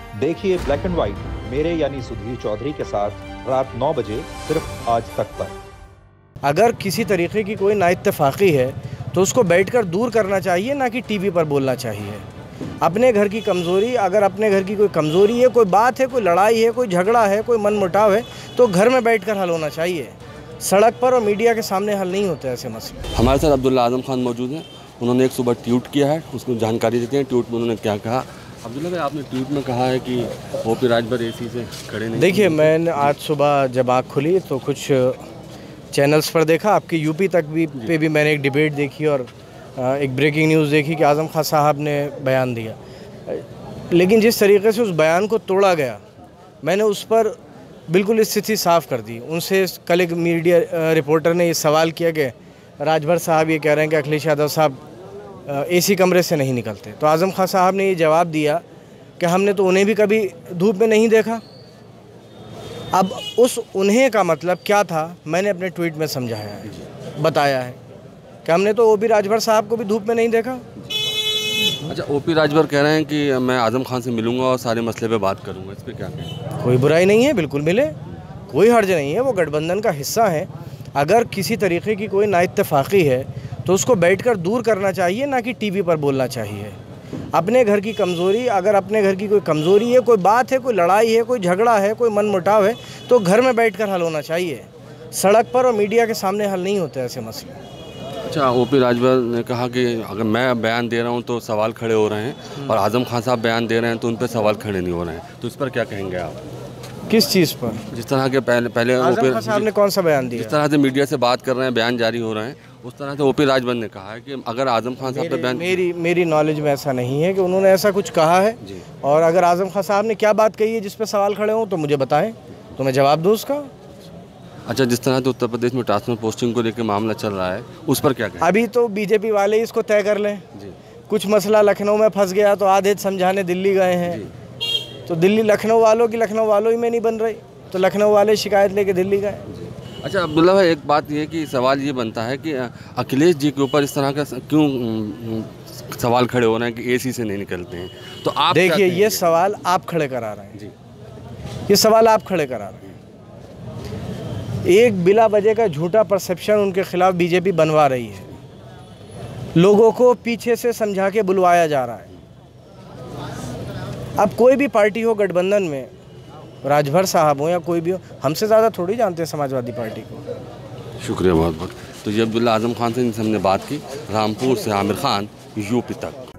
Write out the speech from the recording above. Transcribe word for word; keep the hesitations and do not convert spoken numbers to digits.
देखिए black and white मेरे यानी सुधीर चौधरी के साथ रात नौ बजे सिर्फ आज तक पर। अगर किसी तरीके की कोई नाइत्तेफाकी है तो उसको बैठकर दूर करना चाहिए, ना कि टीवी पर बोलना चाहिए। अपने घर की कमज़ोरी, अगर अपने घर की कोई कमज़ोरी है, कोई बात है, कोई लड़ाई है, कोई झगड़ा है, कोई मनमुटाव है, तो घर में बैठकर हल होना चाहिए। सड़क पर और मीडिया के सामने हल नहीं होते ऐसे मसले। हमारे साथ अब्दुल्ला आजम खान मौजूद हैं। उन्होंने एक सुबह ट्वीट किया है, उसको जानकारी देते हैं ट्वीट में उन्होंने क्या कहा। अब्दुल्ला भाई, आपने ट्वीट में कहा है कि ओपी राजभर एसी से खड़े नहीं। देखिए, मैंने आज सुबह जब आँख खुली तो कुछ चैनल्स पर देखा, आपके यूपी तक भी पे भी मैंने एक डिबेट देखी और एक ब्रेकिंग न्यूज़ देखी कि आज़म खान साहब ने बयान दिया। लेकिन जिस तरीके से उस बयान को तोड़ा गया, मैंने उस पर बिल्कुल स्थिति साफ़ कर दी। उनसे कल एक मीडिया रिपोर्टर ने ये सवाल किया कि राजभर साहब ये कह रहे हैं कि अखिलेश यादव साहब एसी कमरे से नहीं निकलते। तो आज़म खान साहब ने ये जवाब दिया कि हमने तो उन्हें भी कभी धूप में नहीं देखा। अब उस उन्हें का मतलब क्या था, मैंने अपने ट्वीट में समझाया है, बताया है कि हमने तो ओपी राजभर साहब को भी धूप में नहीं देखा। अच्छा, ओपी राजभर कह रहे हैं कि मैं आज़म खान से मिलूंगा और सारे मसले पे बात करूंगा, इस पर क्या कहें? कोई बुराई नहीं है, बिल्कुल मिले, कोई हर्ज नहीं है, वो गठबंधन का हिस्सा है। अगर किसी तरीके की कोई नाइत्तेफाकी है तो उसको बैठकर दूर करना चाहिए, ना कि टीवी पर बोलना चाहिए। अपने घर की कमज़ोरी, अगर अपने घर की कोई कमज़ोरी है, कोई बात है, कोई लड़ाई है, कोई झगड़ा है, कोई मनमुटाव है, तो घर में बैठकर हल होना चाहिए। सड़क पर और मीडिया के सामने हल नहीं होते ऐसे मसले। अच्छा, ओपी राजभर ने कहा कि अगर मैं बयान दे रहा हूं तो सवाल खड़े हो रहे हैं और आज़म खान साहब बयान दे रहे हैं तो उन पर सवाल खड़े नहीं हो रहे हैं, तो इस पर क्या कहेंगे आप? किस चीज़ पर? जिस तरह के पहले पहले आज़म खान साहब ने कौन सा बयान दिया? जिस तरह से मीडिया से बात कर रहे हैं, बयान जारी हो रहे हैं, उस तरह से ओपी राजभर ने कहा है कि अगर आज़म खान साहब पे बयान, मेरी मेरी नॉलेज में ऐसा नहीं है कि उन्होंने ऐसा कुछ कहा है। और अगर आज़म खान साहब ने क्या बात कही है जिस पर सवाल खड़े हों तो मुझे बताएं, तो मैं जवाब दूँ उसका। अच्छा, जिस तरह से उत्तर प्रदेश में ट्रांसफर पोस्टिंग को लेकर मामला चल रहा है, उस पर क्या कहें? अभी तो बीजेपी वाले इसको तय कर लें जी। कुछ मसला लखनऊ में फंस गया तो आधे समझाने दिल्ली गए हैं, तो दिल्ली लखनऊ वालों की लखनऊ वालों ही में नहीं बन रही, तो लखनऊ वाले शिकायत लेके दिल्ली गए। अच्छा अब्दुल्ला भाई, एक बात ये कि सवाल ये बनता है कि अखिलेश जी के ऊपर इस तरह का क्यों सवाल खड़े हो रहे हैं कि एसी से नहीं निकलते हैं, तो आप देखिए, ये सवाल आप खड़े करा रहे हैं जी, ये सवाल आप खड़े करा रहे हैं। एक बिला वजह का झूठा परसेप्शन उनके खिलाफ बीजेपी बनवा रही है, लोगों को पीछे से समझा के बुलवाया जा रहा है। अब कोई भी पार्टी हो गठबंधन में, राजभर साहब हो या कोई भी हो, हमसे ज़्यादा थोड़ी जानते हैं समाजवादी पार्टी को। शुक्रिया बहुत बहुत। तो ये अब्दुल्ला आजम खान से हमने बात की, रामपुर से आमिर खान, यूपी तक।